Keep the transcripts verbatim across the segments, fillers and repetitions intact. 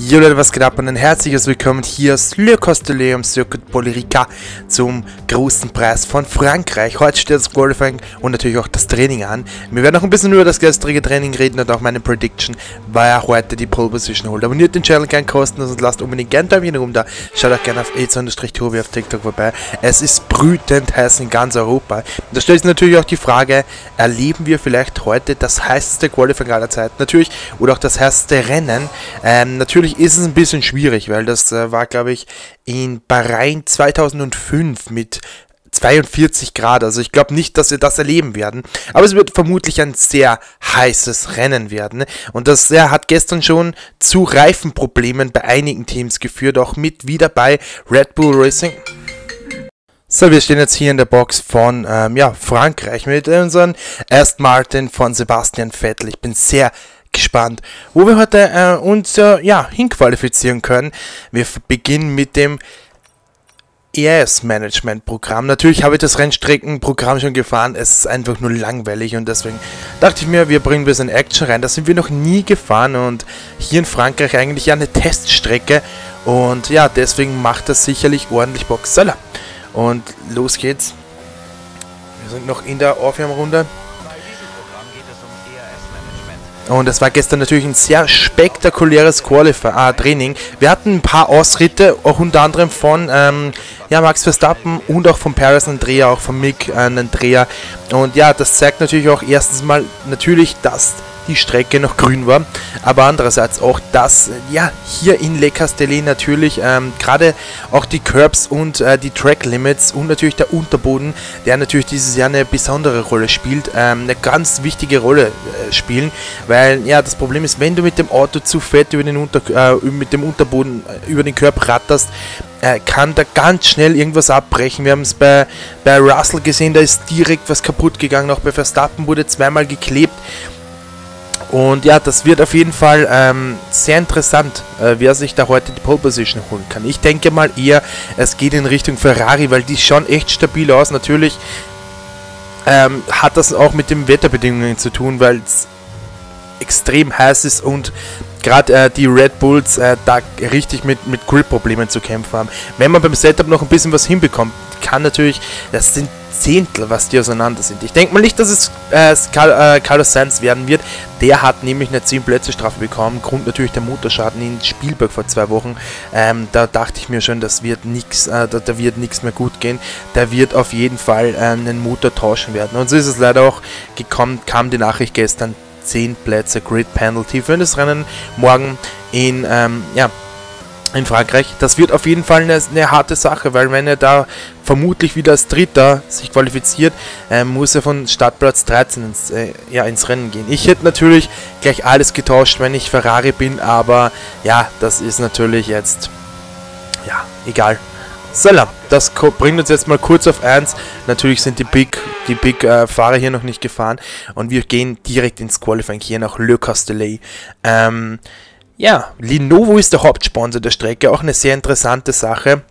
Jo Leute, was geht ab und ein herzliches Willkommen hier aus Le Castellet Circuit Bolivica zum großen Preis von Frankreich. Heute steht das Qualifying und natürlich auch das Training an. Wir werden noch ein bisschen über das gestrige Training reden und auch meine Prediction, weil er heute die Pole Position holt. Abonniert den Channel gerne kostenlos und lasst unbedingt gerne Däumchen rum da. Schaut auch gerne auf aids-tobi auf TikTok vorbei. Es ist brütend heiß in ganz Europa. Da stellt sich natürlich auch die Frage, erleben wir vielleicht heute das heißeste Qualifying aller Zeiten? Natürlich, oder auch das heißeste Rennen. Ähm, natürlich ist es ein bisschen schwierig, weil das äh, war, glaube ich, in Bahrain zweitausendfünf mit zweiundvierzig Grad. Also ich glaube nicht, dass wir das erleben werden. Aber es wird vermutlich ein sehr heißes Rennen werden. Und das ja, hat gestern schon zu Reifenproblemen bei einigen Teams geführt. Auch mit wieder bei Red Bull Racing. So, wir stehen jetzt hier in der Box von ähm, ja, Frankreich mit unserem Aston Martin von Sebastian Vettel. Ich bin sehr gespannt, wo wir heute äh, uns äh, ja, hinqualifizieren können. Wir beginnen mit dem E S-Management-Programm. Natürlich habe ich das Rennstreckenprogramm schon gefahren, es ist einfach nur langweilig und deswegen dachte ich mir, wir bringen ein bisschen Action rein. Das sind wir noch nie gefahren und hier in Frankreich eigentlich ja eine Teststrecke und ja, deswegen macht das sicherlich ordentlich Bock. So, und los geht's. Wir sind noch in der Aufwärmrunde. Und es war gestern natürlich ein sehr spektakuläres Qualifying-Training. Wir hatten ein paar Ausritte, auch unter anderem von ähm, ja, Max Verstappen und auch von Perez einen Dreher, auch von Mick äh, einen Dreher. Und ja, das zeigt natürlich auch erstens mal natürlich, dass die Strecke noch grün war, aber andererseits auch, dass ja hier in Le Castellet natürlich ähm, gerade auch die Curbs und äh, die Track Limits und natürlich der Unterboden, der natürlich dieses Jahr eine besondere Rolle spielt, ähm, eine ganz wichtige Rolle äh, spielen, weil ja das Problem ist, wenn du mit dem Auto zu fett über den Unter äh, mit dem Unterboden äh, über den Curb ratterst, äh, kann da ganz schnell irgendwas abbrechen. Wir haben es bei, bei Russell gesehen, da ist direkt was kaputt gegangen, auch bei Verstappen wurde zweimal geklebt. Und ja, das wird auf jeden Fall ähm, sehr interessant, äh, wer sich da heute die Pole Position holen kann. Ich denke mal eher, es geht in Richtung Ferrari, weil die schauen echt stabil aus. Natürlich ähm, hat das auch mit den Wetterbedingungen zu tun, weil es extrem heiß ist und gerade äh, die Red Bulls äh, da richtig mit, mit Grip-Problemen zu kämpfen haben. Wenn man beim Setup noch ein bisschen was hinbekommt, kann natürlich, das sind Zehntel, was die auseinander sind. Ich denke mal nicht, dass es äh, Carl, äh, Carlos Sainz werden wird. Der hat nämlich eine zehn Plätze Strafe bekommen. Grund natürlich der Motorschaden in Spielberg vor zwei Wochen. Ähm, da dachte ich mir schon, das wird nix, äh, da, da wird nichts mehr gut gehen. Der wird auf jeden Fall äh, einen Motor tauschen werden. Und so ist es leider auch gekommen, kam die Nachricht gestern, zehn Plätze Grid Penalty für das Rennen morgen in, ähm, ja, in Frankreich. Das wird auf jeden Fall eine, eine harte Sache, weil wenn er da vermutlich wieder als Dritter sich qualifiziert, äh, muss er von Startplatz dreizehn ins, äh, ja, ins Rennen gehen. Ich hätte natürlich gleich alles getauscht, wenn ich Ferrari bin, aber ja, das ist natürlich jetzt, ja, egal. So, das bringt uns jetzt mal kurz auf eins. Natürlich sind die Big, die Big äh, Fahrer hier noch nicht gefahren und wir gehen direkt ins Qualifying hier nach Le Castellet. Ähm, ja, Lenovo ist der Hauptsponsor der Strecke, auch eine sehr interessante Sache.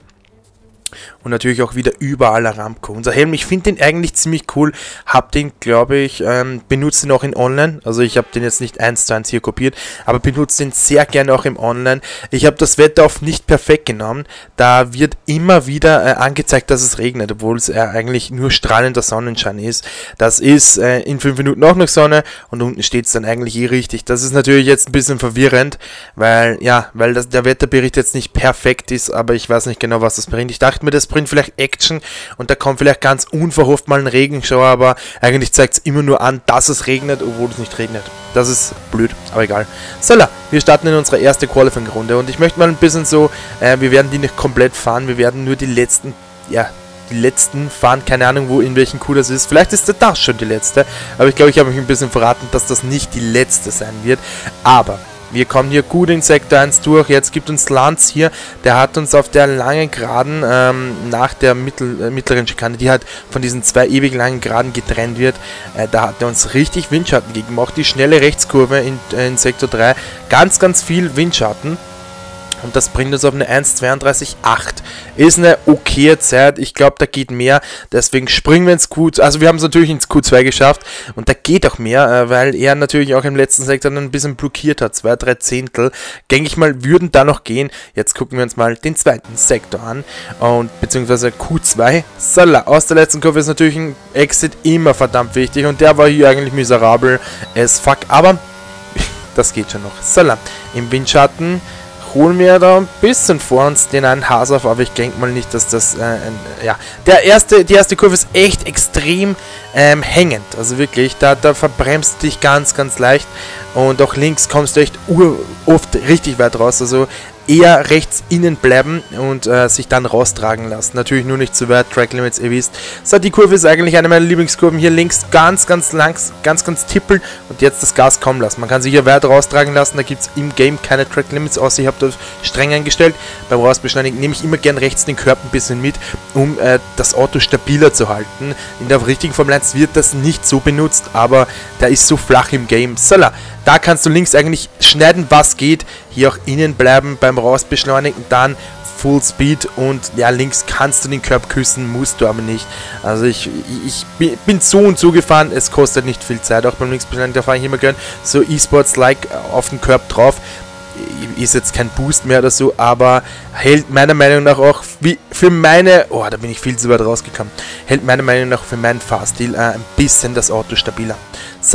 Und natürlich auch wieder überall Aramco. Unser Helm, ich finde den eigentlich ziemlich cool. Hab den, glaube ich, ähm, benutze ihn auch in Online. Also ich habe den jetzt nicht eins zu eins hier kopiert, aber benutze den sehr gerne auch im Online. Ich habe das Wetter auf nicht perfekt genommen. Da wird immer wieder äh, angezeigt, dass es regnet, obwohl es äh, eigentlich nur strahlender Sonnenschein ist. Das ist äh, in fünf Minuten auch noch Sonne und unten steht es dann eigentlich eh richtig. Das ist natürlich jetzt ein bisschen verwirrend, weil ja, weil das, der Wetterbericht jetzt nicht perfekt ist, aber ich weiß nicht genau, was das bringt. Ich dachte mir, das bringt vielleicht Action und da kommt vielleicht ganz unverhofft mal ein Regenschauer, aber eigentlich zeigt es immer nur an, dass es regnet, obwohl es nicht regnet. Das ist blöd, aber egal. So, wir starten in unsere erste Qualifying-Runde und ich möchte mal ein bisschen so, äh, wir werden die nicht komplett fahren, wir werden nur die letzten, ja, die letzten fahren, keine Ahnung, wo, in welchen Coup das ist. Vielleicht ist das schon die letzte, aber ich glaube, ich habe mich ein bisschen verraten, dass das nicht die letzte sein wird, aber wir kommen hier gut in Sektor eins durch. Jetzt gibt uns Lanz hier, der hat uns auf der langen Geraden ähm, nach der mittel, äh, mittleren Schikane, die halt von diesen zwei ewig langen Geraden getrennt wird, äh, da hat er uns richtig Windschatten gegeben. Auch die schnelle Rechtskurve in, äh, in Sektor drei, ganz, ganz viel Windschatten. Und das bringt uns auf eine eins zweiunddreißig Komma acht. Ist eine okaye Zeit. Ich glaube, da geht mehr. Deswegen springen wir ins Q zwei. Also wir haben es natürlich ins Q zwei geschafft. Und da geht auch mehr, weil er natürlich auch im letzten Sektor ein bisschen blockiert hat. Zwei, drei Zehntel. Denke ich mal, würden da noch gehen. Jetzt gucken wir uns mal den zweiten Sektor an. Und beziehungsweise Q zwei. Sala. Aus der letzten Kurve ist natürlich ein Exit immer verdammt wichtig. Und der war hier eigentlich miserabel as fuck. Aber das geht schon noch. Sala. Im Windschatten holen wir da ein bisschen vor uns den einen Haas auf, aber ich denke mal nicht, dass das, äh, ein, ja, der erste, die erste Kurve ist echt extrem ähm, hängend, also wirklich, da, da verbremst du dich ganz, ganz leicht und auch links kommst du echt oft richtig weit raus, also eher rechts innen bleiben und äh, sich dann raustragen lassen. Natürlich nur nicht zu weit, Track Limits, ihr wisst. So, die Kurve ist eigentlich eine meiner Lieblingskurven. Hier links ganz, ganz langs, ganz, ganz tippeln und jetzt das Gas kommen lassen. Man kann sich hier weit raustragen lassen, da gibt es im Game keine Track Limits, außer ich habe das streng eingestellt. Beim Rausbeschleunigen nehme ich immer gern rechts den Körper ein bisschen mit, um äh, das Auto stabiler zu halten. In der richtigen Formel eins wird das nicht so benutzt, aber der ist so flach im Game. So, da kannst du links eigentlich schneiden, was geht. Hier auch innen bleiben beim Rausbeschleunigen, dann Full Speed und ja, links kannst du den Curb küssen, musst du aber nicht. Also ich, ich, ich bin so und so gefahren, es kostet nicht viel Zeit, auch beim Linksbeschleunigen, da fahre ich immer gern so E-Sports-like auf den Curb drauf. Ist jetzt kein Boost mehr oder so, aber hält meiner Meinung nach auch wie für meine, oh, da bin ich viel zu weit rausgekommen, hält meiner Meinung nach für meinen Fahrstil äh, ein bisschen das Auto stabiler. So,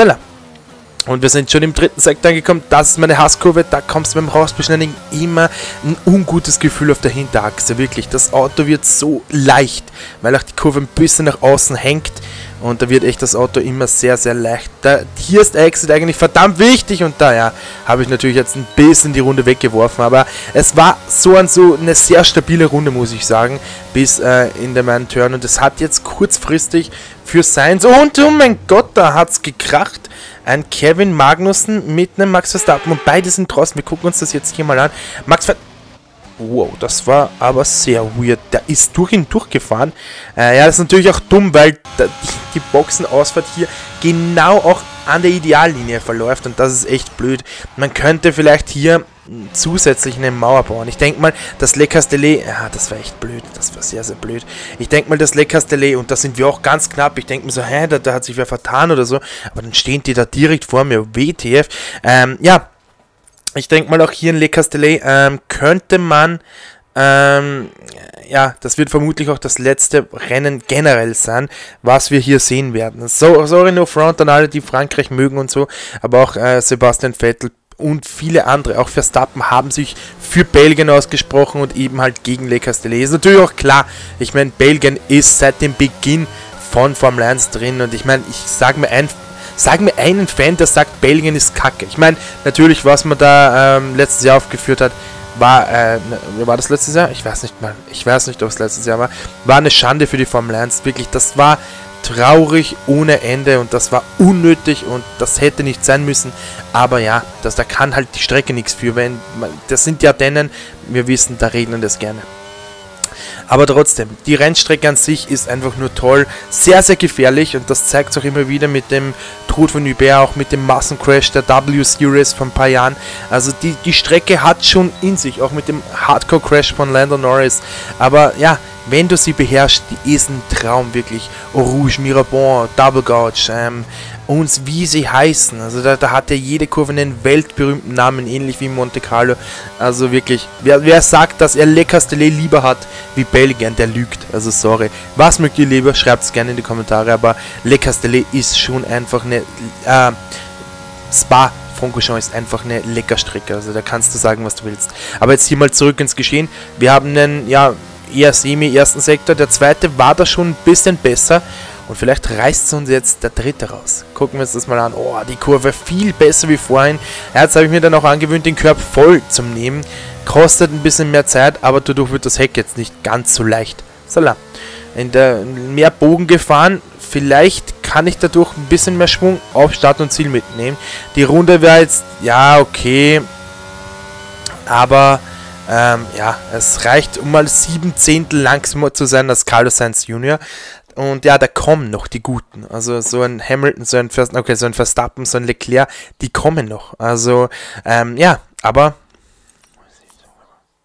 und wir sind schon im dritten Sektor angekommen. Das ist meine Hasskurve. Da kommst du beim Rausbeschleunigen immer ein ungutes Gefühl auf der Hinterachse. Wirklich, das Auto wird so leicht, weil auch die Kurve ein bisschen nach außen hängt. Und da wird echt das Auto immer sehr, sehr leicht. Da, hier ist der Exit eigentlich verdammt wichtig. Und da, ja, habe ich natürlich jetzt ein bisschen die Runde weggeworfen. Aber es war so und so eine sehr stabile Runde, muss ich sagen. Bis äh, in der meinen Turn. Und es hat jetzt kurzfristig für Sainz. Und oh mein Gott, da hat es gekracht. Ein Kevin Magnussen mit einem Max Verstappen. Und beide sind draußen. Wir gucken uns das jetzt hier mal an. Max Verstappen. Wow, das war aber sehr weird. Der ist durch ihn durchgefahren. Äh, ja, das ist natürlich auch dumm, weil da, die, die Boxenausfahrt hier genau auch an der Ideallinie verläuft. Und das ist echt blöd. Man könnte vielleicht hier zusätzlich eine Mauer bauen. Ich denke mal, das Le Castellet, ja, das war echt blöd. Das war sehr, sehr blöd. Ich denke mal, das Le Castellet, und da sind wir auch ganz knapp. Ich denke mir so, hä, da, da hat sich wer vertan oder so. Aber dann stehen die da direkt vor mir. W T F. Ähm, ja. Ich denke mal, auch hier in Le Castellet ähm, könnte man, ähm, ja, das wird vermutlich auch das letzte Rennen generell sein, was wir hier sehen werden. So, sorry, no front an alle, die Frankreich mögen und so, aber auch äh, Sebastian Vettel und viele andere, auch Verstappen, haben sich für Belgien ausgesprochen und eben halt gegen Le Castellet. Ist natürlich auch klar, ich meine, Belgien ist seit dem Beginn von Formel eins drin und ich meine, ich sage mir einfach, Sag mir einen Fan, der sagt, Belgien ist kacke. Ich meine, natürlich, was man da ähm, letztes Jahr aufgeführt hat, war, äh, war das letztes Jahr? Ich weiß nicht mal. Ich weiß nicht, ob es letztes Jahr war. War eine Schande für die Formel eins. Wirklich, das war traurig ohne Ende und das war unnötig und das hätte nicht sein müssen. Aber ja, das, da kann halt die Strecke nichts für. Wenn, das sind ja Ardennen, wir wissen, da regnet es gerne. Aber trotzdem, die Rennstrecke an sich ist einfach nur toll, sehr, sehr gefährlich und das zeigt es auch immer wieder mit dem Tod von Hubert, auch mit dem Massencrash der W-Series vor ein paar Jahren. Also die, die Strecke hat schon in sich, auch mit dem Hardcore-Crash von Lando Norris. Aber ja, wenn du sie beherrschst, die ist ein Traum wirklich. Eau Rouge, Mirabeau, Double Gouge, ähm, und wie sie heißen. Also da, da hat ja jede Kurve einen weltberühmten Namen, ähnlich wie Monte Carlo. Also wirklich, wer, wer sagt, dass er Le Castellet lieber hat wie Belgien, der lügt. Also sorry. Was mögt ihr lieber? Schreibt es gerne in die Kommentare. Aber Le Castellet ist schon einfach eine... Äh, Spa Francorchamps ist einfach eine Leckerstrecke. Also da kannst du sagen, was du willst. Aber jetzt hier mal zurück ins Geschehen. Wir haben einen, ja, eher semi-ersten Sektor. Der zweite war da schon ein bisschen besser. Und vielleicht reißt es uns jetzt der dritte raus. Gucken wir uns das mal an. Oh, die Kurve viel besser wie vorhin. Ja, jetzt habe ich mir dann auch angewöhnt, den Körper voll zu nehmen. Kostet ein bisschen mehr Zeit, aber dadurch wird das Heck jetzt nicht ganz so leicht. So, in der mehr Bogen gefahren. Vielleicht kann ich dadurch ein bisschen mehr Schwung auf Start und Ziel mitnehmen. Die Runde wäre jetzt, ja, okay. Aber... Ähm, ja, es reicht, um mal sieben Zehntel langsamer zu sein als Carlos Sainz Junior Und ja, da kommen noch die Guten. Also so ein Hamilton, so ein, Verst okay, so ein Verstappen, so ein Leclerc, die kommen noch. Also, ähm, ja, aber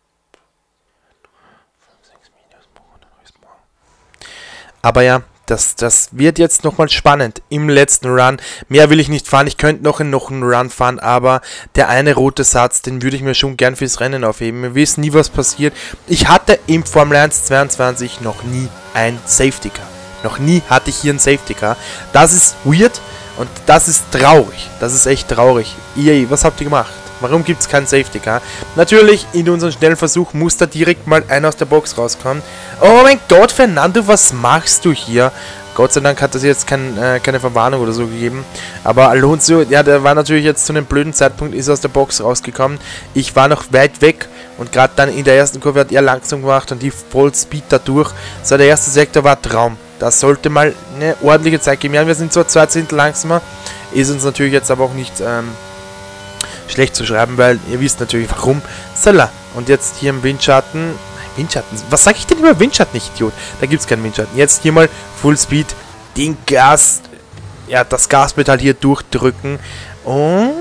Aber ja, Das, das wird jetzt nochmal spannend im letzten Run. Mehr will ich nicht fahren. Ich könnte noch in noch einen Run fahren, aber der eine rote Satz, den würde ich mir schon gern fürs Rennen aufheben. Wir wissen nie, was passiert. Ich hatte im Formel eins zweiundzwanzig noch nie ein Safety Car. Noch nie hatte ich hier ein Safety Car. Das ist weird und das ist traurig. Das ist echt traurig. E A, was habt ihr gemacht? Warum gibt es kein Safety Car? Natürlich, in unserem schnellen Versuch muss da direkt mal einer aus der Box rauskommen. Oh mein Gott, Fernando, was machst du hier? Gott sei Dank hat das jetzt kein, äh, keine Verwarnung oder so gegeben. Aber Alonso, ja, der war natürlich jetzt zu einem blöden Zeitpunkt, ist aus der Box rausgekommen. Ich war noch weit weg und gerade dann in der ersten Kurve hat er langsam gemacht und die Vollspeed dadurch. So, der erste Sektor war Traum. Das sollte mal eine ordentliche Zeit geben. Ja, wir sind zwar zwei Zehntel langsamer, ist uns natürlich jetzt aber auch nicht... Ähm, schlecht zu schreiben, weil ihr wisst natürlich warum. Sala. Und jetzt hier im Windschatten. Windschatten. Was sage ich denn über Windschatten, ich Idiot? Da gibt es keinen Windschatten. Jetzt hier mal Full Speed. Den Gas. Ja, das Gaspedal hier durchdrücken. Und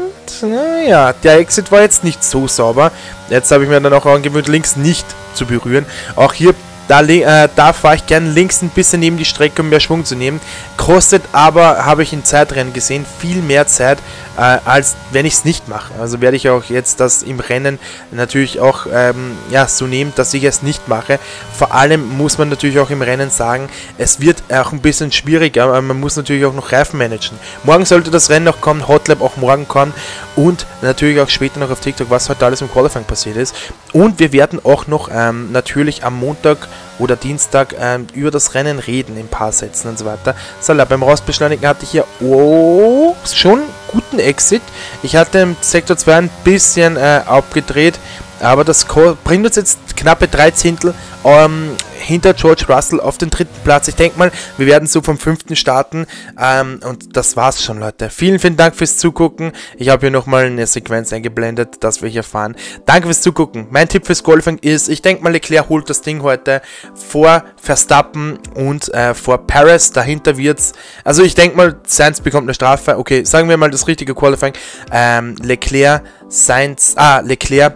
naja, der Exit war jetzt nicht so sauber. Jetzt habe ich mir dann auch angewöhnt, links nicht zu berühren. Auch hier Da, äh, da fahre ich gerne links ein bisschen neben die Strecke, um mehr Schwung zu nehmen. Kostet aber, habe ich in Zeitrennen gesehen, viel mehr Zeit, äh, als wenn ich es nicht mache. Also werde ich auch jetzt das im Rennen natürlich auch ähm, ja, so nehmen, dass ich es nicht mache. Vor allem muss man natürlich auch im Rennen sagen, es wird auch ein bisschen schwieriger, aber man muss natürlich auch noch Reifen managen. Morgen sollte das Rennen noch kommen, Hotlap auch morgen kommen und natürlich auch später noch auf TikTok, was heute alles im Qualifying passiert ist. Und wir werden auch noch ähm, natürlich am Montag oder Dienstag ähm, über das Rennen reden, in ein paar Sätzen und so weiter. So, beim Rausbeschleunigen hatte ich hier oh, schon guten Exit. Ich hatte im Sektor zwei ein bisschen äh, abgedreht, aber das bringt uns jetzt knappe drei Zehntel ähm, hinter George Russell auf den dritten Platz. Ich denke mal, wir werden so vom fünften starten ähm, und das war's schon, Leute. Vielen, vielen Dank fürs Zugucken. Ich habe hier nochmal eine Sequenz eingeblendet, dass wir hier fahren. Danke fürs Zugucken. Mein Tipp fürs Qualifying ist, ich denke mal, Leclerc holt das Ding heute vor Verstappen und äh, vor Perez. Dahinter wird's, also ich denke mal, Sainz bekommt eine Strafe. Okay, sagen wir mal das richtige Qualifying. Ähm, Leclerc, Sainz, ah, Leclerc,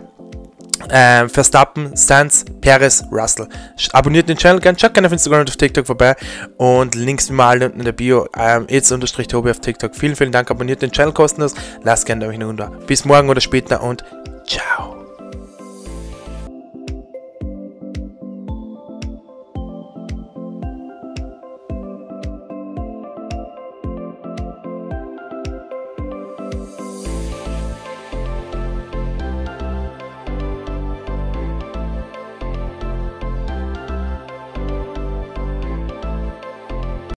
Ähm, Verstappen, Sainz, Perez, Russell. Abonniert den Channel gerne, schaut gerne auf Instagram und auf TikTok vorbei und Links wie mal unten in der Bio, ähm, jetzt-tobi auf TikTok. Vielen, vielen Dank, abonniert den Channel kostenlos, lasst gerne euch eine Runde. Bis morgen oder später und ciao.